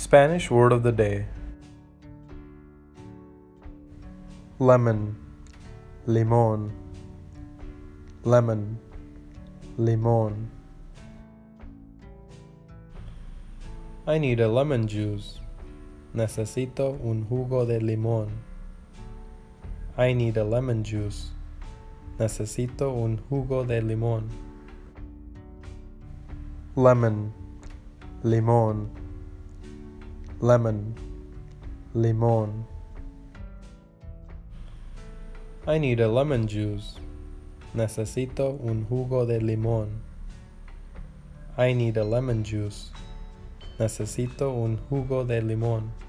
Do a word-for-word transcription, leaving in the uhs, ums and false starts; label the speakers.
Speaker 1: Spanish word of the day. Lemon, limón, lemon, limón. I need a lemon juice. Necesito un jugo de limón. I need a lemon juice. Necesito un jugo de limón. Lemon, limón, lemon, limón. I need a lemon juice. Necesito un jugo de limón. I need a lemon juice. Necesito un jugo de limón.